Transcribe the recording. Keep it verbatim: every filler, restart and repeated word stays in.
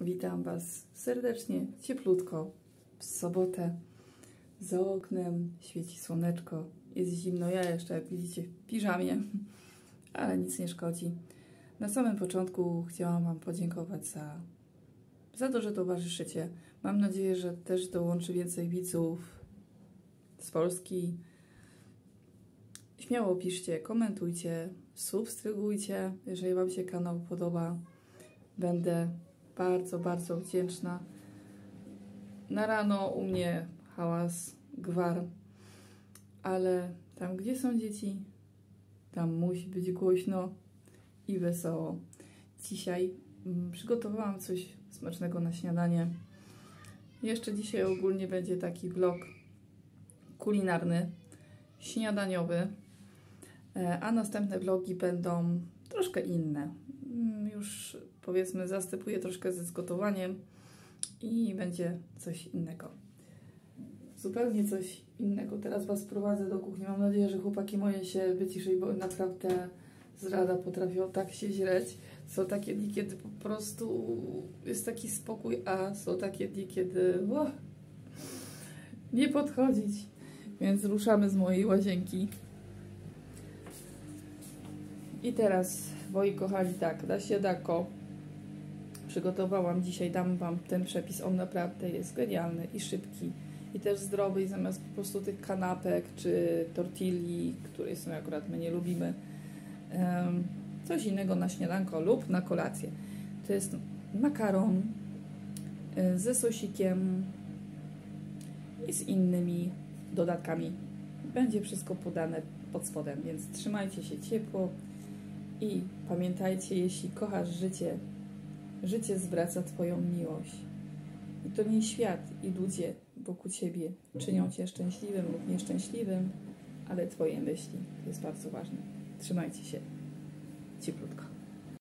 Witam Was serdecznie, cieplutko, w sobotę. Za oknem świeci słoneczko, jest zimno, ja jeszcze, jak widzicie, w piżamie, ale nic nie szkodzi. Na samym początku chciałam Wam podziękować za, za to, że towarzyszycie. Mam nadzieję, że też dołączy więcej widzów z Polski. Śmiało piszcie, komentujcie, subskrybujcie, jeżeli Wam się kanał podoba. Będę bardzo, bardzo wdzięczna. Na rano u mnie hałas, gwar, ale tam, gdzie są dzieci, tam musi być głośno i wesoło. Dzisiaj mm, przygotowałam coś smacznego na śniadanie. Jeszcze dzisiaj ogólnie będzie taki vlog kulinarny, śniadaniowy, a następne vlogi będą troszkę inne. Już powiedzmy zastępuję troszkę ze zgotowaniem i będzie coś innego. Zupełnie coś innego. Teraz Was prowadzę do kuchni. Mam nadzieję, że chłopaki moje się wyciszą, bo naprawdę z rada potrafią tak się źreć. Są takie dni, kiedy po prostu jest taki spokój, a są takie dni, kiedy o, nie podchodzić. Więc ruszamy z mojej łazienki. I teraz, moi kochani, tak, na śniadanko przygotowałam dzisiaj, dam Wam ten przepis, on naprawdę jest genialny i szybki i też zdrowy i zamiast po prostu tych kanapek czy tortilli, które są akurat my nie lubimy, um, coś innego na śniadanko lub na kolację. To jest makaron y, ze sosikiem i z innymi dodatkami. Będzie wszystko podane pod spodem, więc trzymajcie się ciepło. I pamiętajcie, jeśli kochasz życie, życie zwraca Twoją miłość. I to nie świat i ludzie wokół Ciebie czynią Cię szczęśliwym lub nieszczęśliwym, ale Twoje myśli. To jest bardzo ważne. Trzymajcie się cieplutko.